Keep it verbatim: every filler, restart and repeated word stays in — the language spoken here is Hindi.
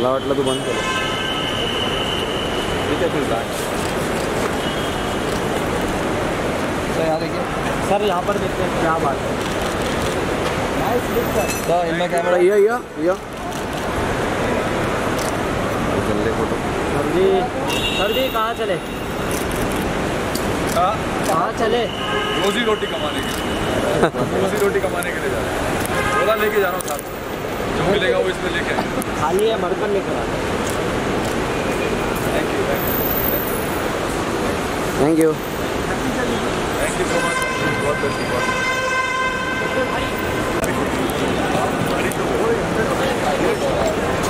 मला वाटलं तू बंद केलं. ठीक है फिर बाय. सर यहाँ पर देखते हैं क्या बात है. तो इनमें कैमरा ये ये ये चल photo. Sir ji sir ji कहाँ चले कहाँ चले? रोजी रोटी कमाने के लिए. रोजी रोटी कमाने के लिए जा रहे हैं. बोला लेके जा रहा हूँ साथ. जो मिलेगा वो इसमें लेके आए. खाली है बर्तन नहीं करा. Thank you thank you thank you so much. बहुत बेस्ट.